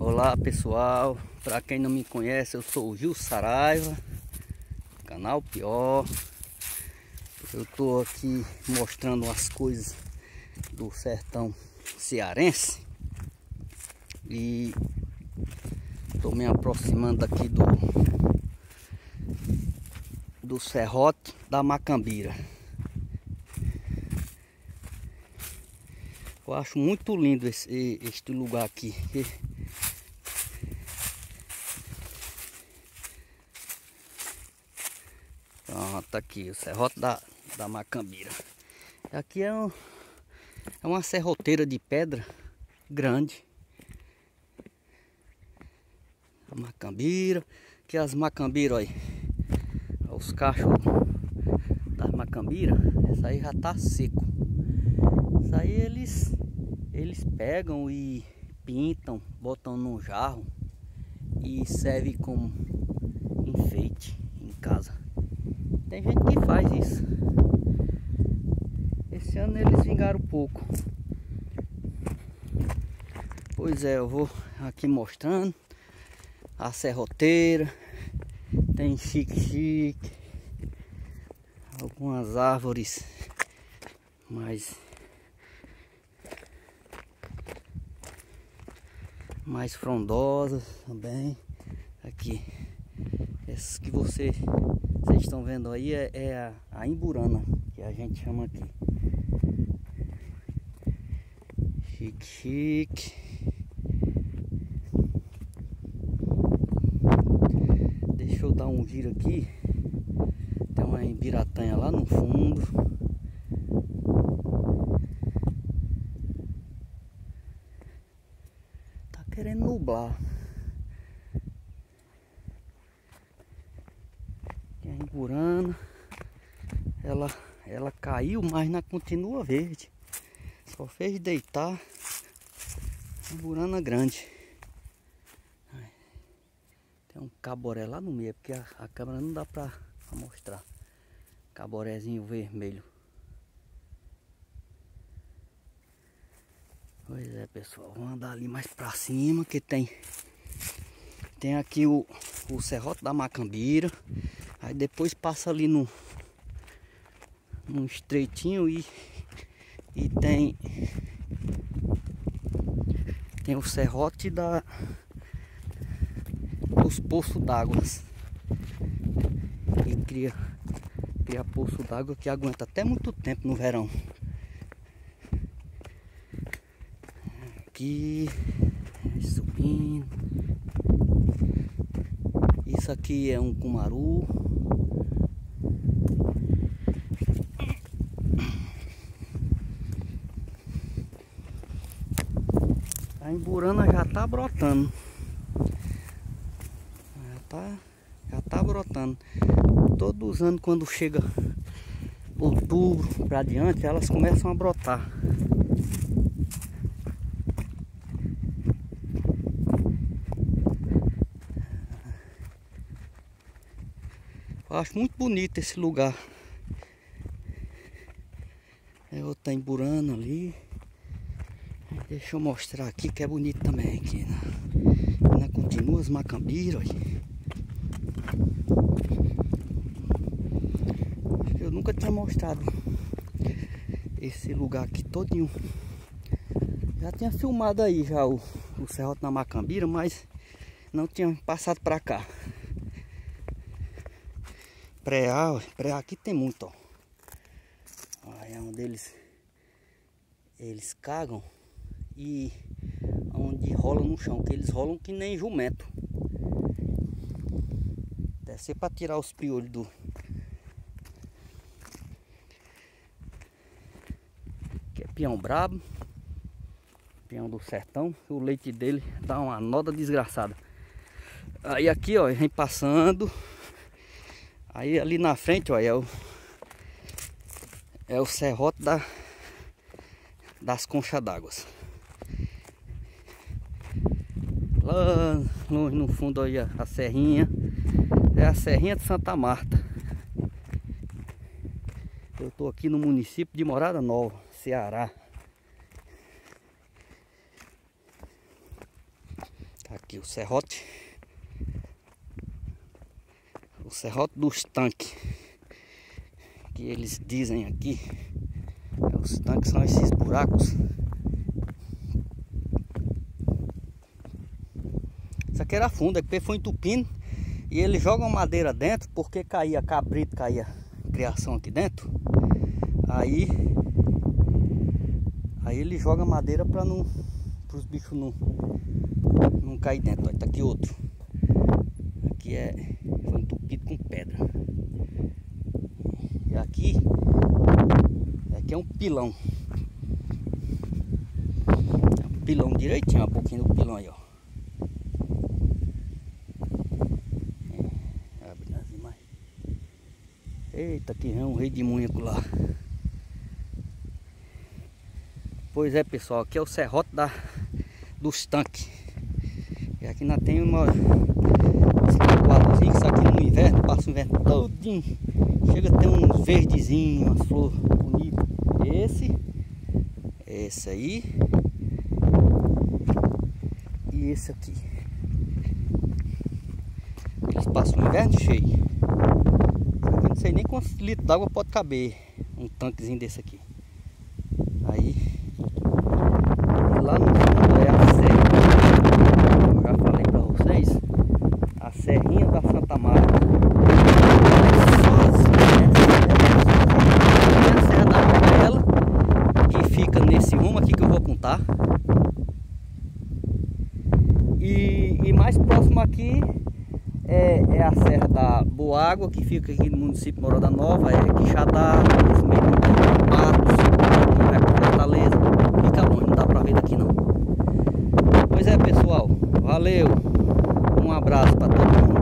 Olá pessoal, para quem não me conhece, eu sou o Gil Saraiva, canal Pior. Eu tô aqui mostrando umas coisas do sertão cearense e tô me aproximando aqui do Serrote da Macambira. Eu acho muito lindo este lugar aqui. Pronto, aqui o Serrote da Macambira. Aqui é uma serroteira de pedra grande. A Macambira, que as macambiras, olha, os cachos das macambiras, essa aí já tá seco. Isso aí eles pegam e pintam, botam num jarro e serve como enfeite em casa. Tem gente que faz isso. Esse ano eles vingaram pouco. Pois é, eu vou aqui mostrando a serroteira. Tem chique-chique, algumas árvores mais frondosas também. Aqui, essas que vocês estão vendo aí é a imburana, que a gente chama aqui. Chique-chique. Deixa eu dar um giro aqui. Tem uma embiratanha lá no fundo. Tá querendo nublar. Tem a imburana. Ela caiu, mas ainda continua verde. Só fez deitar. Imburana grande. Tem um caboré lá no meio, porque a câmera não dá pra mostrar. Caborézinho vermelho. Pois é, pessoal, vamos andar ali mais pra cima, que tem aqui o Serrote da Macambira. Aí depois passa ali num estreitinho e tem o Serrote dos poços d'água. E cria poço d'água que aguenta até muito tempo no verão. Aqui, subindo. Isso aqui é um cumaru. A imburana já tá brotando. Já tá brotando. Todos os anos, quando chega outubro pra diante, elas começam a brotar. Eu acho muito bonito esse lugar. É outra imburana ali. Deixa eu mostrar aqui que é bonito também aqui, né? Ainda continua as macambiras. Eu nunca tinha mostrado esse lugar aqui todinho. Já tinha filmado aí já o Serrote da Macambira, mas não tinha passado pra cá. Preá aqui tem muito, ó. Aí é onde eles cagam e onde rola no chão, que eles rolam que nem jumento. Deve ser pra tirar os piolhos que é peão brabo, peão do sertão. O leite dele dá uma noda desgraçada. Aí aqui, ó, vem passando. Aí ali na frente, ó, é o Serrote das Conchas d'Água. Lá longe no fundo aí a serrinha. É a Serrinha de Santa Marta. Eu tô aqui no município de Morada Nova, Ceará. aqui o serrote. O serrote dos tanques. Que eles dizem aqui. Os tanques são esses buracos. Isso aqui era fundo, aqui foi entupindo. E eles jogam madeira dentro, porque caía cabrito, caía criação aqui dentro. Aí ele joga madeira para os bichos não cair dentro. Olha, tá aqui outro. Aqui foi entupido com pedra. E aqui é um pilão. É um pilão direitinho, a boquinha do pilão aí, ó. Abre nas imagens. Eita, que é um rei de munhaco lá. Pois é, pessoal, aqui é o serrote dos tanques. E aqui nós temos esse quadrozinho, isso aqui no inverno, passa o inverno todinho. Chega a ter uns verdezinhos, umas flores bonitas. Esse aí e esse aqui. Eles passam o inverno cheio. Aqui não sei nem quantos litros d'água pode caber um tanquezinho desse aqui. Aí lá no fundo é a serra. Eu já falei para vocês, a serrinha da Santa Marta. A serra da Capela, que fica nesse rumo aqui que eu vou apontar. E mais próximo aqui é a serra da Boágua, que fica aqui no município de Morada Nova, Quixadá, esse meio de Patos, que vai para Fortaleza. Fica longe, não dá para ver daqui não. Pois é, pessoal, valeu, um abraço para todo mundo.